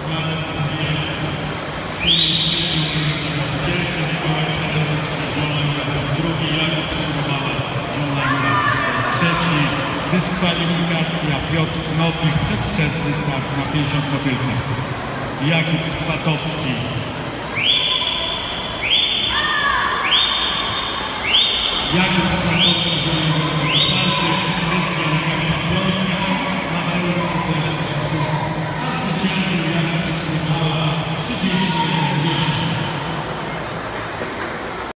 Trzeci dyskwalifikacja Piotr Knopisz, przedwczesny start na 50 motylków. Jakub Swatowski. Jakub Swatowski